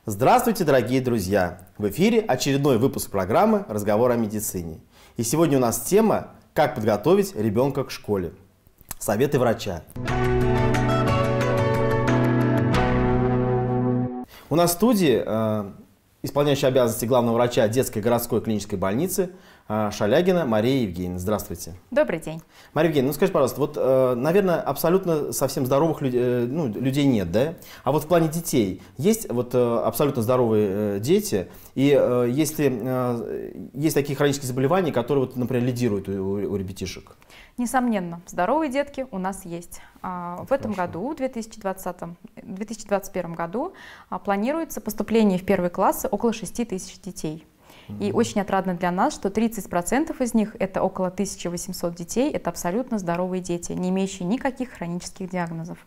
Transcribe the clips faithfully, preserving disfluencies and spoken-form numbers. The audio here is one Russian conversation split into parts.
Здравствуйте, дорогие друзья! В эфире очередной выпуск программы «Разговор о медицине». И сегодня у нас тема «Как подготовить ребенка к школе». Советы врача. У нас в студии э, исполняющая обязанности главного врача детской городской клинической больницы э, Шалягина Мария Евгеньевна. Здравствуйте. Добрый день. Мария Евгеньевна, ну скажите, пожалуйста, вот, э, наверное, абсолютно совсем здоровых людей, э, ну, людей нет, да? А вот в плане детей есть вот э, абсолютно здоровые э, дети, и э, если э, есть такие хронические заболевания, которые, вот, например, лидируют у, у ребятишек? Несомненно, здоровые детки у нас есть. В Это этом хорошо. году, в две тысячи двадцатом — две тысячи двадцать первом году, планируется поступление в первые классы около шести тысяч детей. И очень отрадно для нас, что тридцать процентов из них, это около тысячи восьмисот детей, это абсолютно здоровые дети, не имеющие никаких хронических диагнозов.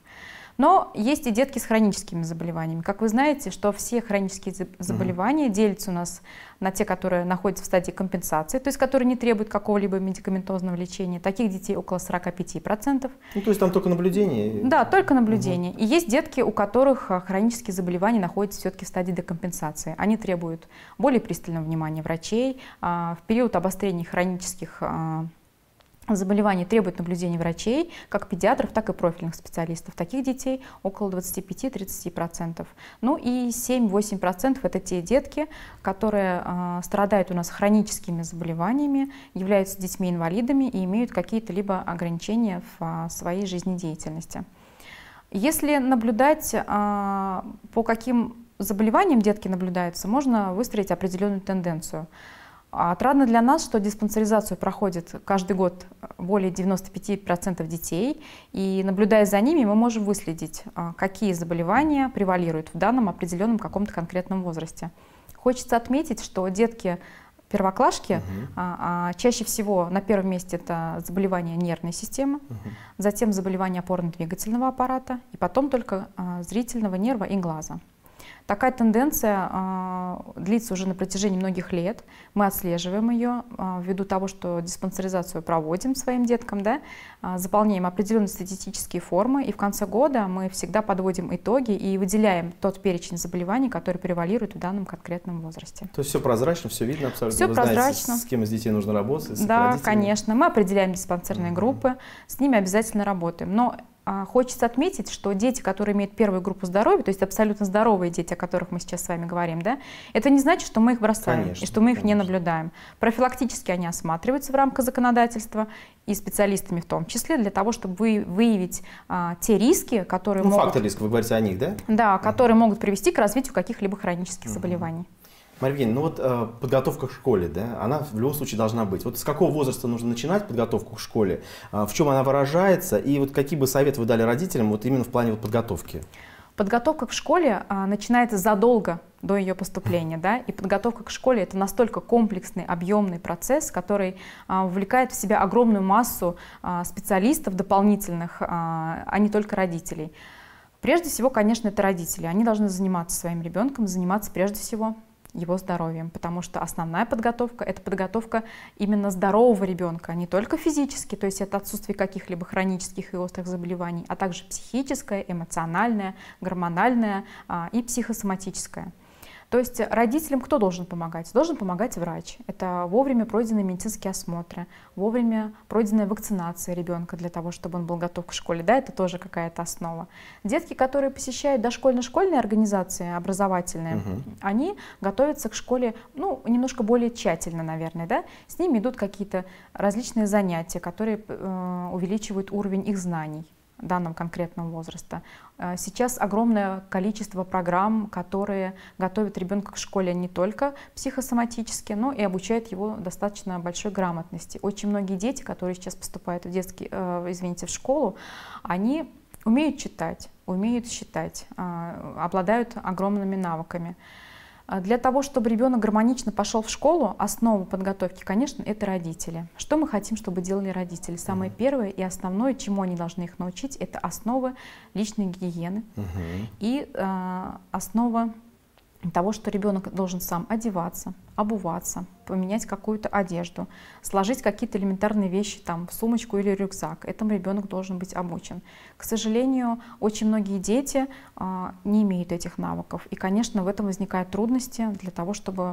Но есть и детки с хроническими заболеваниями. Как вы знаете, что все хронические заболевания mm-hmm. делятся у нас на те, которые находятся в стадии компенсации, то есть которые не требуют какого-либо медикаментозного лечения. Таких детей около сорока пяти процентов. Ну, то есть там только наблюдение? Да, только наблюдение. Mm-hmm. И есть детки, у которых хронические заболевания находятся все-таки в стадии декомпенсации. Они требуют более пристального внимания врачей. В период обострения хронических заболевания требуют наблюдения врачей, как педиатров, так и профильных специалистов. Таких детей около двадцати пяти — тридцати процентов. Ну и семь-восемь процентов это те детки, которые э, страдают у нас хроническими заболеваниями, являются детьми-инвалидами и имеют какие-то либо ограничения в э, своей жизнедеятельности. Если наблюдать, э, по каким заболеваниям детки наблюдаются, можно выстроить определенную тенденцию. Отрадно для нас, что диспансеризацию проходит каждый год более девяноста пяти процентов детей, и наблюдая за ними, мы можем выследить, какие заболевания превалируют в данном определенном каком-то конкретном возрасте. Хочется отметить, что детки первоклашки, угу. а, а, чаще всего на первом месте это заболевания нервной системы, угу. затем заболевания опорно-двигательного аппарата, и потом только а, зрительного нерва и глаза. Такая тенденция э, длится уже на протяжении многих лет. Мы отслеживаем ее э, ввиду того, что диспансеризацию проводим своим деткам, да, э, заполняем определенные статистические формы, и в конце года мы всегда подводим итоги и выделяем тот перечень заболеваний, который превалирует в данном конкретном возрасте. То есть все прозрачно, все видно абсолютно? Все Вы прозрачно. Знаете, с кем из детей нужно работать? С Да, родителями? конечно. Мы определяем диспансерные mm-hmm. группы, с ними обязательно работаем. Но хочется отметить, что дети, которые имеют первую группу здоровья, то есть абсолютно здоровые дети, о которых мы сейчас с вами говорим, да, это не значит, что мы их бросаем, конечно, и что мы их конечно. не наблюдаем. Профилактически они осматриваются в рамках законодательства и специалистами в том числе, для того, чтобы вы, выявить а, те риски, которые ну, могут… факторы риска, вы говорите о них, да? Да, которые uh-huh. могут привести к развитию каких-либо хронических uh-huh. заболеваний. Мария Евгеньевна, ну вот э, подготовка к школе, да, она в любом случае должна быть. Вот с какого возраста нужно начинать подготовку к школе, э, в чем она выражается, и вот какие бы советы вы дали родителям вот именно в плане вот подготовки? Подготовка к школе а, начинается задолго до ее поступления, да, и подготовка к школе — это настолько комплексный, объемный процесс, который а, вовлекает в себя огромную массу а, специалистов дополнительных, а, а не только родителей. Прежде всего, конечно, это родители. Они должны заниматься своим ребенком, заниматься прежде всего его здоровьем, потому что основная подготовка — это подготовка именно здорового ребенка, не только физически, то есть это отсутствие каких-либо хронических и острых заболеваний, а также психическое, эмоциональное, гормональное а, и психосоматическое. То есть родителям кто должен помогать? Должен помогать врач. Это вовремя пройденные медицинские осмотры, вовремя пройденная вакцинация ребенка для того, чтобы он был готов к школе. Да, это тоже какая-то основа. Детки, которые посещают дошкольно-школьные организации образовательные, угу. они готовятся к школе ну, немножко более тщательно, наверное. Да? С ними идут какие-то различные занятия, которые э, увеличивают уровень их знаний данном конкретном возраста. Сейчас огромное количество программ, которые готовят ребенка к школе не только психосоматически, но и обучают его достаточно большой грамотности. Очень многие дети, которые сейчас поступают в детский, э, извините, в школу, они умеют читать, умеют считать, э, обладают огромными навыками. Для того, чтобы ребенок гармонично пошел в школу, основа подготовки, конечно, это родители. Что мы хотим, чтобы делали родители? Самое первое и основное, чему они должны их научить, это основы личной гигиены uh-huh. и э, основа того, что ребенок должен сам одеваться, обуваться, поменять какую-то одежду, сложить какие-то элементарные вещи там, в сумочку или рюкзак. Этому ребенок должен быть обучен. К сожалению, очень многие дети а, не имеют этих навыков. И, конечно, в этом возникают трудности для того, чтобы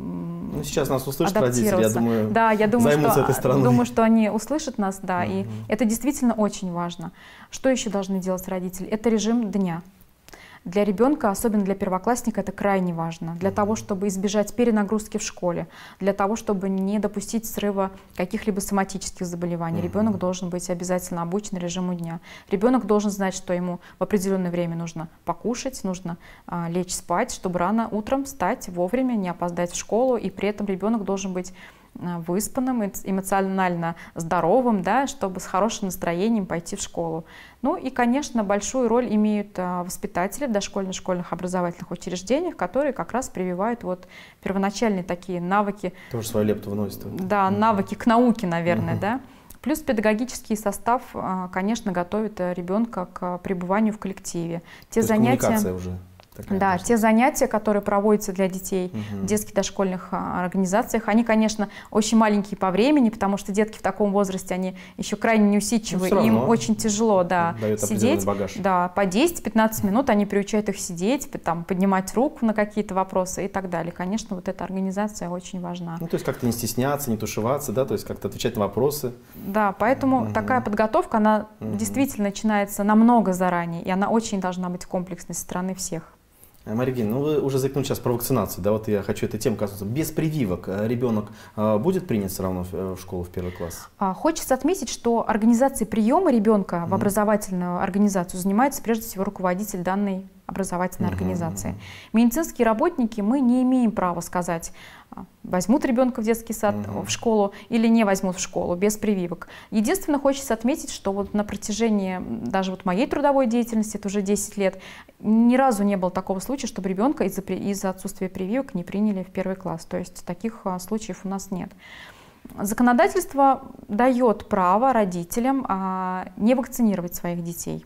ну, сейчас нас услышат родители, я думаю, да, я думаю, займутся что, этой стороной. Думаю, что они услышат нас, да, Mm-hmm. и это действительно очень важно. Что еще должны делать родители? Это режим дня. Для ребенка, особенно для первоклассника, это крайне важно. Для того, чтобы избежать перенагрузки в школе, для того, чтобы не допустить срыва каких-либо соматических заболеваний. Mm-hmm. Ребенок должен быть обязательно обучен режиму дня. Ребенок должен знать, что ему в определенное время нужно покушать, нужно а, лечь спать, чтобы рано утром встать вовремя, не опоздать в школу. И при этом ребенок должен быть выспанным, эмоционально здоровым, да, чтобы с хорошим настроением пойти в школу. Ну и, конечно, большую роль имеют а, воспитатели в дошкольных, школьных образовательных учреждениях, которые как раз прививают вот первоначальные такие навыки. Тоже свою лепту вносят. Да, mm-hmm. навыки к науке, наверное, mm-hmm. да. Плюс педагогический состав, а, конечно, готовит ребенка к пребыванию в коллективе. Те То занятия, коммуникация уже. Да, те занятия, которые проводятся для детей угу. в детских дошкольных а, организациях, они, конечно, очень маленькие по времени, потому что детки в таком возрасте, они еще крайне неусидчивы, ну, им очень тяжело да, сидеть. Да, по десять-пятнадцать минут они приучают их сидеть, там, поднимать руку на какие-то вопросы и так далее. Конечно, вот эта организация очень важна. Ну, то есть как-то не стесняться, не тушеваться, да, то есть как-то отвечать на вопросы. Да, поэтому угу. такая подготовка, она угу. действительно начинается намного заранее, и она очень должна быть комплексной со стороны всех. Мария Евгеньевна, ну вы уже заикнули сейчас про вакцинацию, да, вот я хочу этой темы коснуться. Без прививок ребенок а, будет принят все равно в, в школу в первый класс? А, хочется отметить, что организацией приема ребенка mm-hmm. в образовательную организацию занимается прежде всего руководитель данной образовательной mm-hmm. организации. Медицинские работники, мы не имеем права сказать, возьмут ребенка в детский сад, mm-hmm. в школу или не возьмут в школу без прививок. Единственное, хочется отметить, что вот на протяжении даже вот моей трудовой деятельности, это уже десять лет, ни разу не было такого случая, чтобы ребенка из-за из-за отсутствия прививок не приняли в первый класс. То есть таких а, случаев у нас нет. Законодательство дает право родителям а, не вакцинировать своих детей.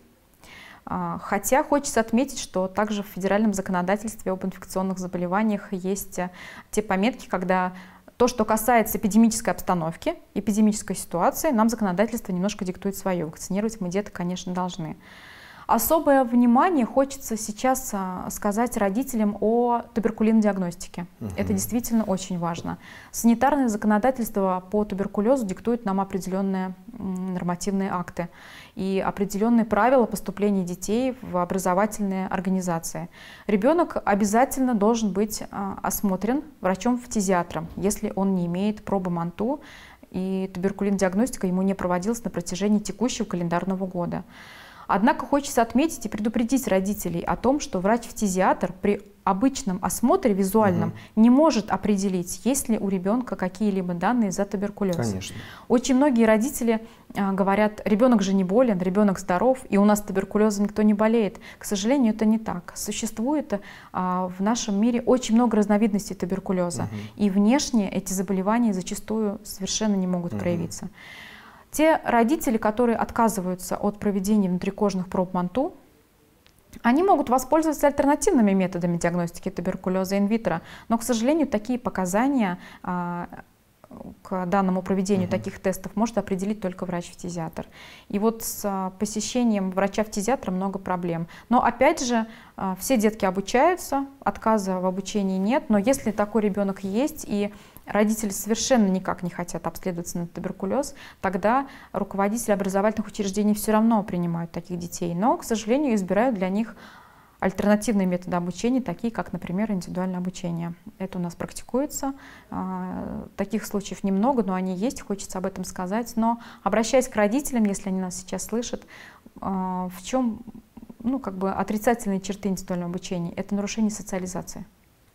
Хотя хочется отметить, что также в федеральном законодательстве об инфекционных заболеваниях есть те пометки, когда то, что касается эпидемической обстановки, эпидемической ситуации, нам законодательство немножко диктует свое. Вакцинировать мы деток, конечно, должны. Особое внимание хочется сейчас сказать родителям о туберкулинной диагностике. Uh-huh. Это действительно очень важно. Санитарное законодательство по туберкулезу диктует нам определенные нормативные акты и определенные правила поступления детей в образовательные организации. Ребенок обязательно должен быть осмотрен врачом-фтизиатром, если он не имеет пробы МАНТУ, и туберкулинная диагностика ему не проводилась на протяжении текущего календарного года. Однако хочется отметить и предупредить родителей о том, что врач-фтизиатр при обычном осмотре визуальном угу. не может определить, есть ли у ребенка какие-либо данные за туберкулез. Конечно. Очень многие родители а, говорят, ребенок же не болен, ребенок здоров, и у нас туберкулезом никто не болеет. К сожалению, это не так. Существует а, в нашем мире очень много разновидностей туберкулеза, угу. и внешне эти заболевания зачастую совершенно не могут угу. проявиться. Те родители, которые отказываются от проведения внутрикожных проб МАНТУ, они могут воспользоваться альтернативными методами диагностики туберкулеза инвитро, но, к сожалению, такие показания а, к данному проведению mm-hmm. таких тестов может определить только врач-фтизиатр. И вот с а, посещением врача-фтизиатра много проблем. Но опять же, а, все детки обучаются, отказа в обучении нет, но если такой ребенок есть и родители совершенно никак не хотят обследоваться на туберкулез, тогда руководители образовательных учреждений все равно принимают таких детей, но, к сожалению, избирают для них альтернативные методы обучения, такие как, например, индивидуальное обучение. Это у нас практикуется. Таких случаев немного, но они есть, хочется об этом сказать. Но обращаясь к родителям, если они нас сейчас слышат, в чем ну, как бы отрицательные черты индивидуального обучения? Это нарушение социализации.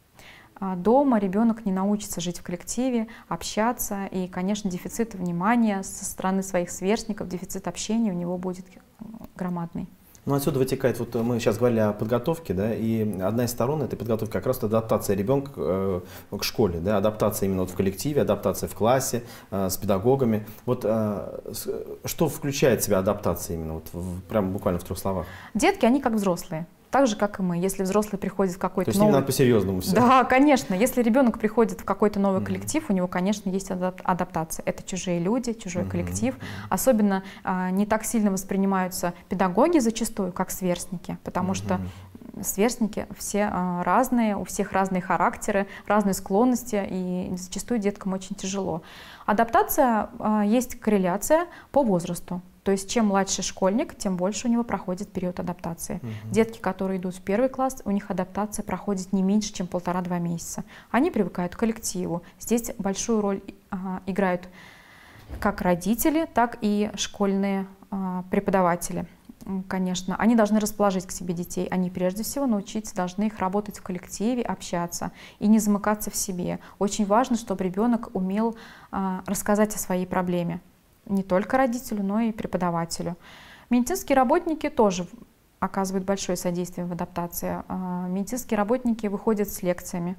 Дома ребенок не научится жить в коллективе, общаться, и, конечно, дефицит внимания со стороны своих сверстников, дефицит общения у него будет громадный. Ну, отсюда вытекает, вот мы сейчас говорили о подготовке, да, и одна из сторон этой подготовки как раз адаптация ребенка э, к школе, да, адаптация именно вот в коллективе, адаптация в классе, э, с педагогами. Вот э, с, что включает в себя адаптация именно, вот, в, прямо буквально в трех словах? Детки, они как взрослые. Так же, как и мы. Если взрослый приходит в какой-то новый... То есть новый... не надо по-серьезному все. Да, конечно. Если ребенок приходит в какой-то новый mm-hmm. коллектив, у него, конечно, есть адаптация. Это чужие люди, чужой mm-hmm. коллектив. Особенно а, не так сильно воспринимаются педагоги зачастую, как сверстники, потому mm-hmm. что сверстники все а, разные, у всех разные характеры, разные склонности, и зачастую деткам очень тяжело. Адаптация, а, есть корреляция по возрасту. То есть чем младше школьник, тем больше у него проходит период адаптации. Угу. Детки, которые идут в первый класс, у них адаптация проходит не меньше, чем полтора-два месяца. Они привыкают к коллективу. Здесь большую роль а, играют как родители, так и школьные а, преподаватели. Конечно, они должны расположить к себе детей, они прежде всего научиться должны их работать в коллективе, общаться и не замыкаться в себе. Очень важно, чтобы ребенок умел а, рассказать о своей проблеме. Не только родителю, но и преподавателю. Медицинские работники тоже оказывают большое содействие в адаптации. Медицинские работники выходят с лекциями,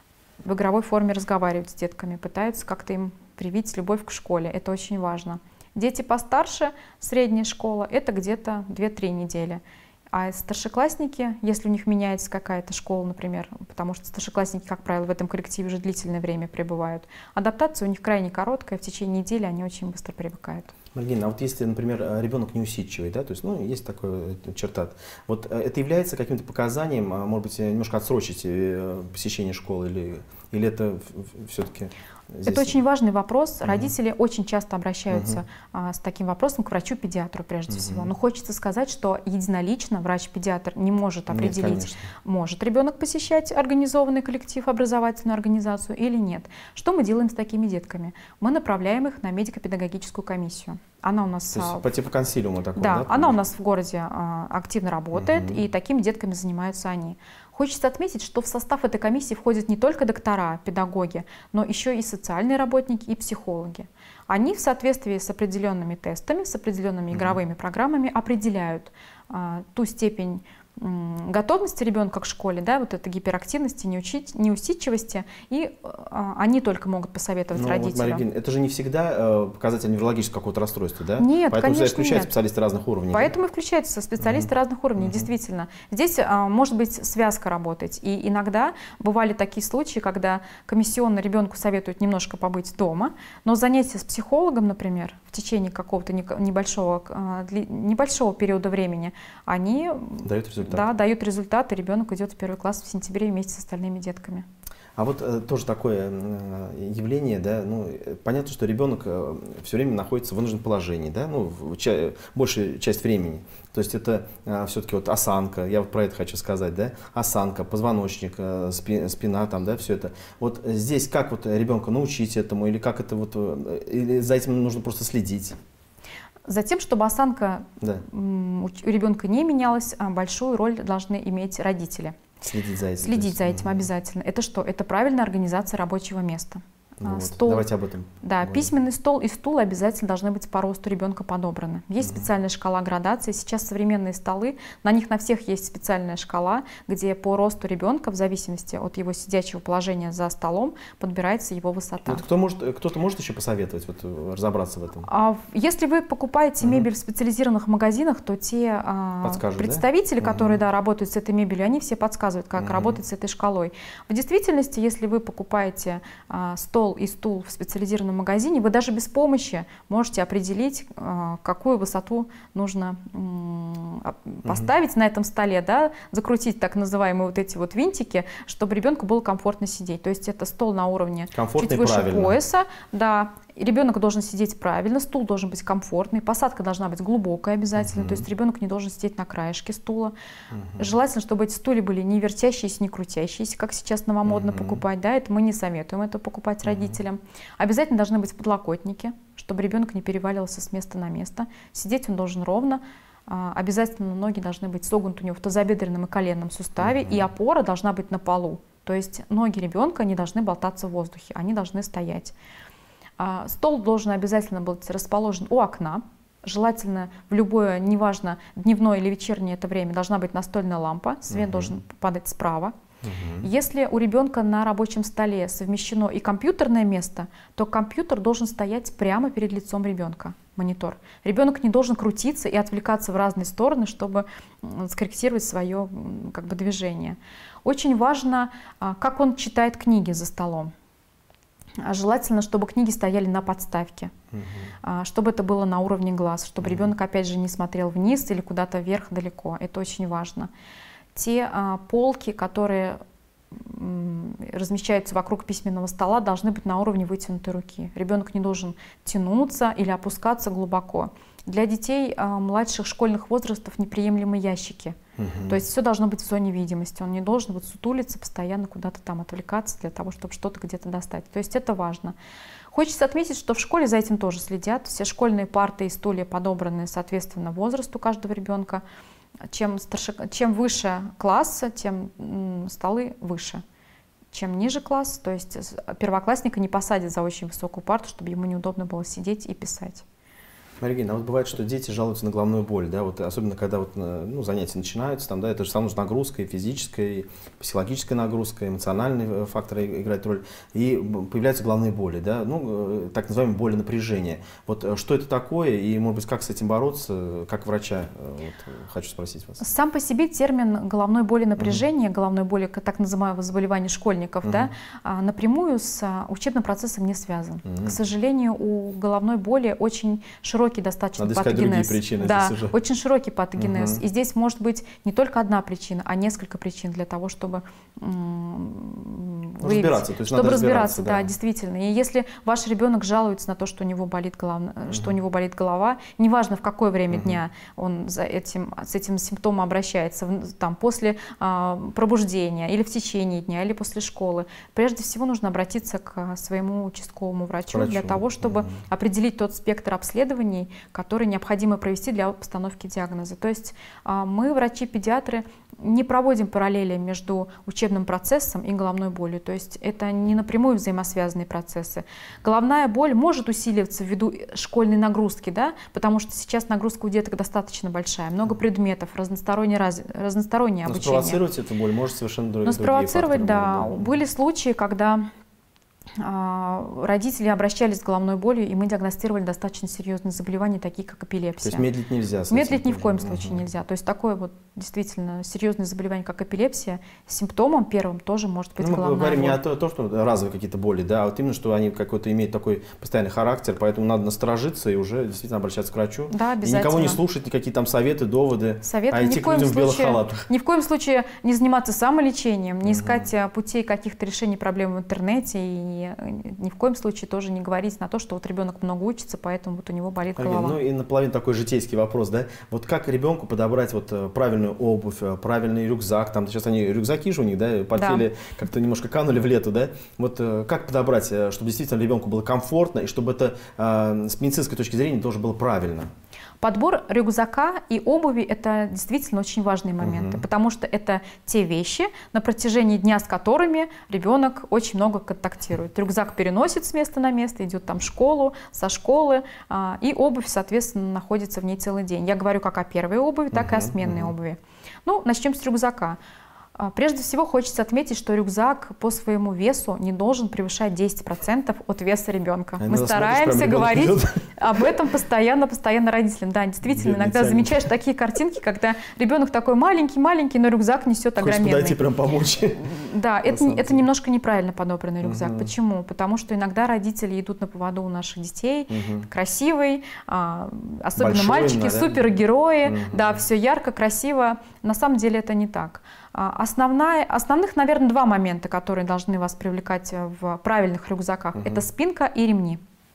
в игровой форме разговаривают с детками, пытаются как-то им привить любовь к школе. Это очень важно. Дети постарше, средняя школа, это где-то две-три недели. А старшеклассники, если у них меняется какая-то школа, например, потому что старшеклассники, как правило, в этом коллективе уже длительное время пребывают, адаптация у них крайне короткая, в течение недели они очень быстро привыкают. Маргина, а вот если, например, ребенок неусидчивый, да, то есть, ну, есть такая черта, вот это является каким-то показанием, может быть, немножко отсрочить посещение школы, или, или это все-таки... Здесь... Это очень важный вопрос. Uh-huh. Родители очень часто обращаются uh-huh. а, с таким вопросом к врачу-педиатру прежде uh-huh. всего. Но хочется сказать, что единолично врач-педиатр не может определить, нет, может ребенок посещать организованный коллектив, образовательную организацию или нет. Что мы делаем с такими детками? Мы направляем их на медико-педагогическую комиссию. Она у нас... То есть, по типу консилиума такого, да? Да, она у нас в городе а, активно работает, uh-huh. и такими детками занимаются они. Хочется отметить, что в состав этой комиссии входят не только доктора, педагоги, но еще и социальные работники и психологи. Они в соответствии с определенными тестами, с определенными игровыми программами определяют а, ту степень готовности ребенка к школе, да, вот этой гиперактивности, неусидчивости, и а, они только могут посоветовать ну, родителям. Вот, Мария, это же не всегда э, показатель неврологического какого-то расстройства, да? Нет, Поэтому конечно, включаются нет. специалисты разных уровней. Поэтому да? и включаются специалисты uh-huh. разных уровней, uh-huh. действительно. Здесь а, может быть связка работать, и иногда бывали такие случаи, когда комиссионно ребенку советуют немножко побыть дома, но занятия с психологом, например, в течение какого-то небольшого, небольшого периода времени, они дают результат. Да, дают результат. И ребенок идет в первый класс в сентябре вместе с остальными детками. А вот э, тоже такое э, явление, да, ну, понятно, что ребенок э, все время находится в вынужденном положении, да, ну, в ча большую часть времени. То есть это э, все-таки вот осанка, я вот про это хочу сказать, да, осанка, позвоночник, э, спи спина, там, да, все это. Вот здесь как вот ребенка научить этому, или как это вот, э, или за этим нужно просто следить? Затем, чтобы осанка да. у ребенка не менялась, большую роль должны иметь родители. Следить за этим. Следить за этим обязательно. Это что? Это правильная организация рабочего места. Ну вот, стол, давайте об этом. Да, говорим. Письменный стол и стул обязательно должны быть по росту ребенка подобраны. Есть угу. специальная шкала градации. Сейчас современные столы, на них на всех есть специальная шкала, где по росту ребенка, в зависимости от его сидячего положения за столом, подбирается его высота. Вот кто может, кто-то может еще посоветовать, вот, разобраться в этом? А, если вы покупаете угу. мебель в специализированных магазинах, то те а, представители, да? которые угу. да, работают с этой мебелью, они все подсказывают, как угу. работать с этой шкалой. В действительности, если вы покупаете а, стол и стул в специализированном магазине, вы даже без помощи можете определить, какую высоту нужно поставить угу. на этом столе, да, закрутить так называемые вот эти вот винтики, чтобы ребенку было комфортно сидеть. То есть это стол на уровне комфортно чуть выше правильно. Пояса, да. Ребенок должен сидеть правильно, стул должен быть комфортный, посадка должна быть глубокая обязательно, uh-huh. то есть ребенок не должен сидеть на краешке стула. Uh-huh. Желательно, чтобы эти стулья были не вертящиеся, не крутящиеся, как сейчас новомодно uh-huh. покупать, да, это мы не советуем это покупать uh-huh. родителям. Обязательно должны быть подлокотники, чтобы ребенок не переваливался с места на место. Сидеть он должен ровно, обязательно ноги должны быть согнуты у него в тазобедренном и коленном суставе, uh-huh. и опора должна быть на полу. То есть ноги ребенка не должны болтаться в воздухе, они должны стоять. Стол должен обязательно быть расположен у окна. Желательно в любое, неважно, дневное или вечернее это время, должна быть настольная лампа. Свет uh-huh. должен падать справа. Uh-huh. Если у ребенка на рабочем столе совмещено и компьютерное место, то компьютер должен стоять прямо перед лицом ребенка. монитор. Ребенок не должен крутиться и отвлекаться в разные стороны, чтобы скорректировать свое как бы, движение. Очень важно, как он читает книги за столом. Желательно, чтобы книги стояли на подставке, угу. чтобы это было на уровне глаз, чтобы угу. ребенок, опять же, не смотрел вниз или куда-то вверх далеко. Это очень важно. Те а, полки, которые м, размещаются вокруг письменного стола, должны быть на уровне вытянутой руки. Ребенок не должен тянуться или опускаться глубоко. Для детей а, младших школьных возрастов неприемлемы ящики. Угу. То есть все должно быть в зоне видимости. Он не должен вот сутулиться, постоянно куда-то там отвлекаться для того, чтобы что-то где-то достать. То есть это важно. Хочется отметить, что в школе за этим тоже следят. Все школьные парты и стулья подобраны соответственно возрасту каждого ребенка. Чем, старше, чем выше класса, тем м, столы выше. Чем ниже класс, то есть первоклассника не посадят за очень высокую парту, чтобы ему неудобно было сидеть и писать. Мария, а вот бывает, что дети жалуются на головную боль, да, вот особенно когда вот, ну, занятия начинаются, там, да, это же самая нагрузка, и физическая, и психологическая нагрузка, эмоциональные факторы играют роль, и появляются головные боли, да, ну, так называемые боли напряжения. Вот что это такое, и, может быть, как с этим бороться, как врача, вот, хочу спросить вас. Сам по себе термин головной боли напряжения, угу. головной боли, так называемого заболевания школьников, угу. да, напрямую с учебным процессом не связан. Угу. К сожалению, у головной боли очень широкий достаточно Надо патогенез. Причины, да, очень широкий патогенез. Угу. И здесь может быть не только одна причина, а несколько причин для того, чтобы выявить, разбираться, то есть чтобы надо разбираться, да. да, действительно. И если ваш ребенок жалуется на то, что у него болит голова, угу. что у него болит голова, неважно в какое время угу. дня он за этим, с этим симптомом обращается, там, после а, пробуждения или в течение дня, или после школы, прежде всего нужно обратиться к своему участковому врачу, врачу. для того, чтобы угу. определить тот спектр обследований, которые необходимо провести для постановки диагноза. То есть мы, врачи-педиатры, не проводим параллели между учебным процессом и головной болью. То есть это не напрямую взаимосвязанные процессы. Головная боль может усиливаться ввиду школьной нагрузки, да, потому что сейчас нагрузка у деток достаточно большая, много предметов, разностороннее, раз, разностороннее Но обучение. Спровоцировать эту боль может совершенно другие Но спровоцировать, да. Были, да. Были случаи, когда родители обращались с головной болью, и мы диагностировали достаточно серьезные заболевания, такие как эпилепсия. То есть медлить нельзя? Медлить ни в коем угу. случае нельзя. То есть такое вот действительно серьезное заболевание, как эпилепсия, симптомом первым тоже может быть ну, головная боль. Мы говорим не о том, что разовые какие-то боли, да, а вот именно, что они какой-то имеют такой постоянный характер, поэтому надо насторожиться и уже действительно обращаться к врачу. Да, обязательно. И никого не слушать, никакие там советы, доводы, Советы а идти к людям в белых халатах. Ни в коем случае не заниматься самолечением, не искать угу. путей каких-то решений проблем в интернете и ни в В коем случае тоже не говорить на то, что вот ребенок много учится, поэтому вот у него болит голова. Ну и наполовину такой житейский вопрос, да? Вот как ребенку подобрать вот правильную обувь, правильный рюкзак, там сейчас они рюкзаки же у них, да, портфели да. как-то немножко канули в лету, да? Вот как подобрать, чтобы действительно ребенку было комфортно и чтобы это с медицинской точки зрения тоже было правильно? Подбор рюкзака и обуви – это действительно очень важные моменты, угу. потому что это те вещи, на протяжении дня с которыми ребенок очень много контактирует. Рюкзак переносит с места на место, идет там в школу, со школы, а, и обувь, соответственно, находится в ней целый день. Я говорю как о первой обуви, так угу, и о сменной угу. обуви. Ну, начнем с рюкзака. Прежде всего хочется отметить, что рюкзак по своему весу не должен превышать десять процентов от веса ребенка. А Мы стараемся говорить идет. об этом постоянно, постоянно родителям. Да, действительно, Бедный иногда тянет. замечаешь такие картинки, когда ребенок такой маленький-маленький, но рюкзак несет огроменный. Хочешь подойти прям помочь. Да, это, это немножко неправильно подобранный рюкзак. Угу. Почему? Потому что иногда родители идут на поводу у наших детей, угу. красивый, а, особенно Большой, мальчики, наверное. супергерои, угу. да, все ярко, красиво. На самом деле это не так. Основная, основных, наверное, два момента, которые должны вас привлекать в правильных рюкзаках. Угу. Это спинка и ремни.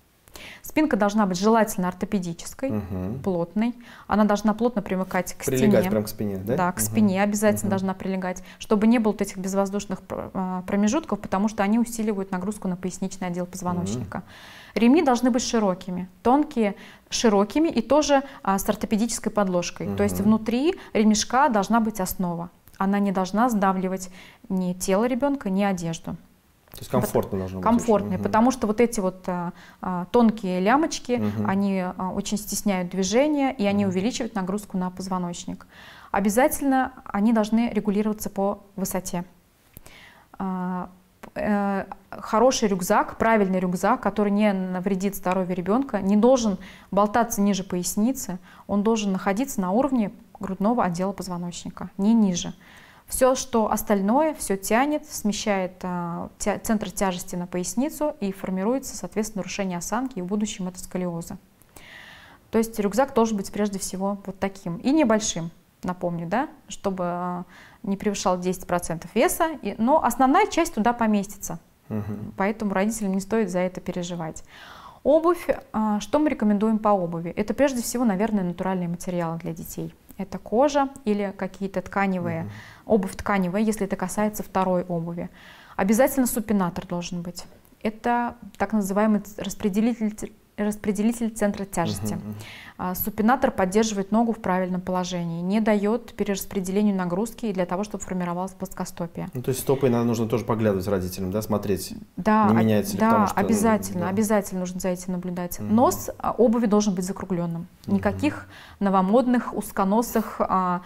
Спинка должна быть желательно ортопедической, угу. плотной. Она должна плотно примыкать к прилегать стене. Прилегать прямо к спине, да? Да, к угу. спине обязательно угу. должна прилегать, чтобы не было вот этих безвоздушных промежутков, потому что они усиливают нагрузку на поясничный отдел позвоночника. Угу. Ремни должны быть широкими, тонкие, широкими и тоже а, с ортопедической подложкой. Угу. То есть внутри ремешка должна быть основа. Она не должна сдавливать ни тело ребенка, ни одежду. То есть комфортно должно быть. Комфортные, угу. потому что вот эти вот а, а, тонкие лямочки, угу. они а, очень стесняют движение, и они угу. увеличивают нагрузку на позвоночник. Обязательно они должны регулироваться по высоте. А, э, хороший рюкзак, правильный рюкзак, который не навредит здоровью ребенка, не должен болтаться ниже поясницы, он должен находиться на уровне грудного отдела позвоночника, не ниже. Все, что остальное, все тянет, смещает а, тя, центр тяжести на поясницу и формируется, соответственно, нарушение осанки, и в будущем это сколиозы. То есть рюкзак должен быть прежде всего вот таким и небольшим, напомню, да, чтобы а, не превышал десять процентов веса, и, но основная часть туда поместится, угу. Поэтому родителям не стоит за это переживать. Обувь, а, что мы рекомендуем по обуви? Это прежде всего, наверное, натуральные материалы для детей. Это кожа или какие-то тканевые, mm-hmm. обувь тканевая, если это касается второй обуви. Обязательно супинатор должен быть. Это так называемый распределитель, распределитель центра тяжести. Mm-hmm. Супинатор поддерживает ногу в правильном положении, не дает перераспределению нагрузки и для того, чтобы формировалась плоскостопие. Ну, то есть стопой надо, нужно тоже поглядывать родителям, да, смотреть, да, не меняется ли, да, потому что, обязательно, да. обязательно нужно за этим наблюдать. Mm-hmm. Нос обуви должен быть закругленным. Mm-hmm. Никаких новомодных, узконосых а,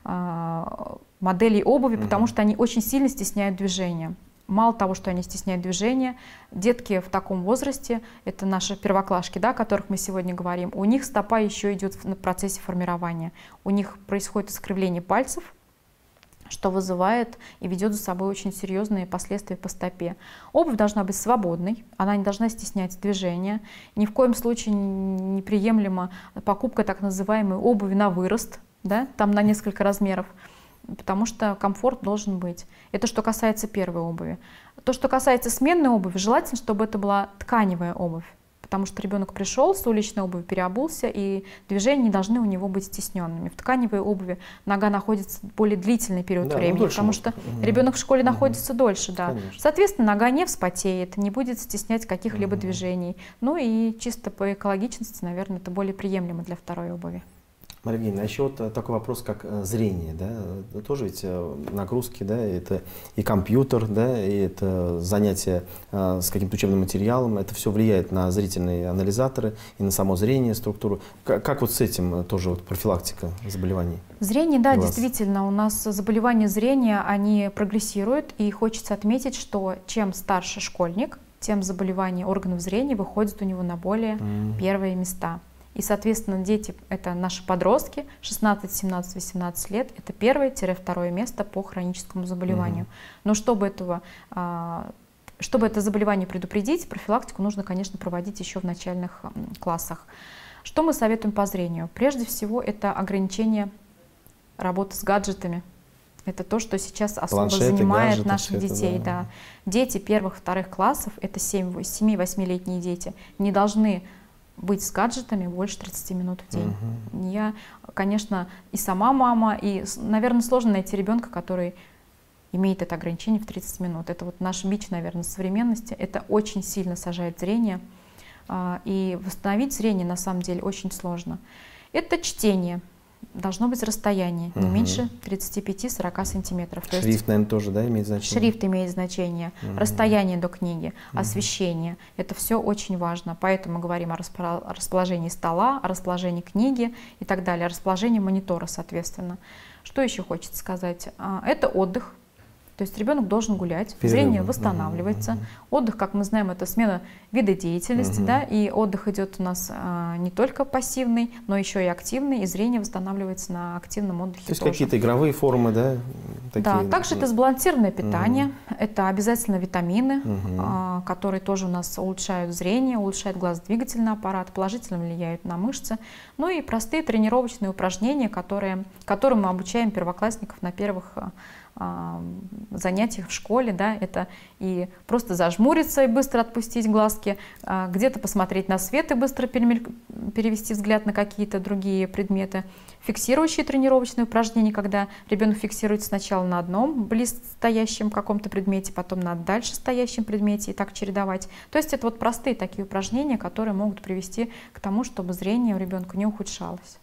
а, моделей обуви, mm-hmm. потому что они очень сильно стесняют движение. Мало того, что они стесняют движение, детки в таком возрасте, это наши первоклашки, да, о которых мы сегодня говорим, у них стопа еще идет в процессе формирования. У них происходит искривление пальцев, что вызывает и ведет за собой очень серьезные последствия по стопе. Обувь должна быть свободной, она не должна стеснять движение. Ни в коем случае неприемлема покупка так называемой обуви на вырост, да, там на несколько размеров. Потому что комфорт должен быть. Это что касается первой обуви. То, что касается сменной обуви, желательно, чтобы это была тканевая обувь. Потому что ребенок пришел с уличной обуви, переобулся, и движения не должны у него быть стесненными. В тканевой обуви нога находится более длительный период да, времени, ну, потому может. что угу. ребенок в школе угу. находится дольше. Да. Соответственно, нога не вспотеет, не будет стеснять каких-либо угу. движений. Ну и чисто по экологичности, наверное, это более приемлемо для второй обуви. Мария Евгеньевна, а еще вот такой вопрос, как зрение, да, тоже ведь нагрузки, да, это и компьютер, да, и это занятие с каким-то учебным материалом, это все влияет на зрительные анализаторы и на само зрение, структуру. Как, как вот с этим тоже вот профилактика заболеваний? Зрение, да, действительно, у нас заболевания зрения, они прогрессируют, и хочется отметить, что чем старше школьник, тем заболевания органов зрения выходят у него на более mm. первые места. И, соответственно, дети — это наши подростки, шестнадцать, семнадцать, восемнадцать лет, это первое-второе место по хроническому заболеванию. Mm-hmm. Но чтобы, этого, чтобы это заболевание предупредить, профилактику нужно, конечно, проводить еще в начальных классах. Что мы советуем по зрению? Прежде всего, это ограничение работы с гаджетами. Это то, что сейчас особо Планшеты, занимает гаджеты, наших детей. Это, да. Да. Дети первых-вторых классов, это семь-восьмилетние дети, не должны быть с гаджетами больше тридцати минут в день. Uh-huh. Я, конечно, и сама мама, и, наверное, сложно найти ребенка, который имеет это ограничение в тридцать минут. Это вот наш бич, наверное, современности. Это очень сильно сажает зрение. И восстановить зрение, на самом деле, очень сложно. Это чтение. Должно быть расстояние не угу. меньше тридцати пяти — сорока сантиметров. То шрифт, есть, наверное, тоже, да, имеет значение? Шрифт имеет значение, угу. расстояние до книги, угу. освещение. Это все очень важно. Поэтому мы говорим о расположении стола, о расположении книги и так далее, о расположении монитора, соответственно. Что еще хочется сказать? Это отдых. То есть ребенок должен гулять, Перерыв. зрение восстанавливается. Uh-huh. Отдых, как мы знаем, это смена вида деятельности, uh-huh. да, и отдых идет у нас а, не только пассивный, но еще и активный, и зрение восстанавливается на активном отдыхе. То есть какие-то игровые формы, да? Такие... Да, также это сбалансированное питание, uh-huh. это обязательно витамины, uh-huh. а, которые тоже у нас улучшают зрение, улучшают глазодвигательный аппарат, положительно влияют на мышцы. Ну и простые тренировочные упражнения, которые, которым мы обучаем первоклассников на первых занятиях в школе, да, это и просто зажмуриться и быстро отпустить глазки, где-то посмотреть на свет и быстро перевести взгляд на какие-то другие предметы, фиксирующие тренировочные упражнения, когда ребенок фиксирует сначала на одном близстоящем каком-то предмете, потом на дальше стоящем предмете и так чередовать. То есть это вот простые такие упражнения, которые могут привести к тому, чтобы зрение у ребенка не ухудшалось.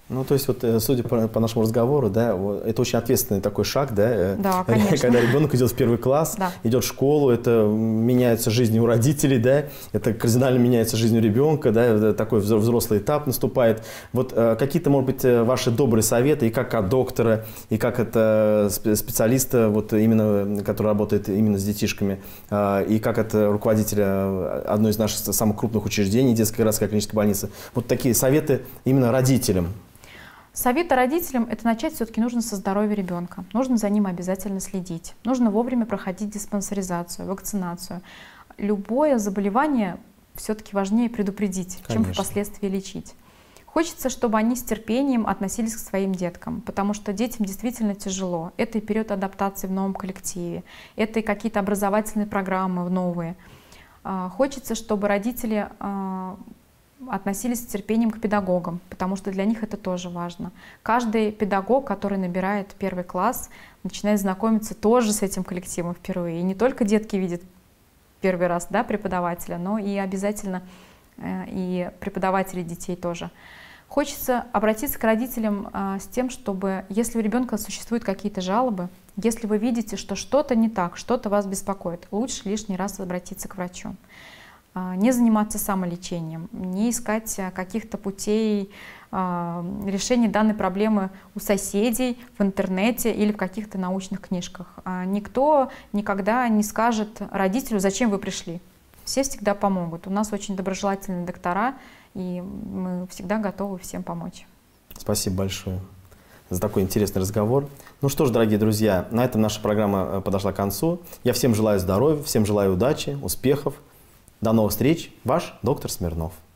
Ну, то есть, вот, судя по, по нашему разговору, да, это очень ответственный такой шаг, да, да, конечно. Когда ребенок идет в первый класс, да. идет в школу, это меняется жизнь у родителей, да, это кардинально меняется жизнь у ребенка, да, такой взрослый этап наступает. Вот какие-то, может быть, ваши добрые советы, и как от доктора, и как от специалиста, вот именно, который работает именно с детишками, и как от руководителя одной из наших самых крупных учреждений, детской городской клинической больницы, вот такие советы именно родителям. Советы родителям – это начать все-таки нужно со здоровья ребенка. Нужно за ним обязательно следить. Нужно вовремя проходить диспансеризацию, вакцинацию. Любое заболевание все-таки важнее предупредить, Конечно. чем впоследствии лечить. Хочется, чтобы они с терпением относились к своим деткам, потому что детям действительно тяжело. Это и период адаптации в новом коллективе, это и какие-то образовательные программы новые. Хочется, чтобы родители относились с терпением к педагогам, потому что для них это тоже важно. Каждый педагог, который набирает первый класс, начинает знакомиться тоже с этим коллективом впервые. И не только детки видят первый раз, да, преподавателя, но и обязательно э, и преподаватели детей тоже. Хочется обратиться к родителям э, с тем, чтобы, если у ребенка существуют какие-то жалобы, если вы видите, что что-то не так, что-то вас беспокоит, лучше лишний раз обратиться к врачу. Не заниматься самолечением, не искать каких-то путей решения данной проблемы у соседей, в интернете или в каких-то научных книжках. Никто никогда не скажет родителю, зачем вы пришли. Все всегда помогут. У нас очень доброжелательные доктора, и мы всегда готовы всем помочь. Спасибо большое за такой интересный разговор. Ну что ж, дорогие друзья, на этом наша программа подошла к концу. Я всем желаю здоровья, всем желаю удачи, успехов. До новых встреч. Ваш доктор Смирнов.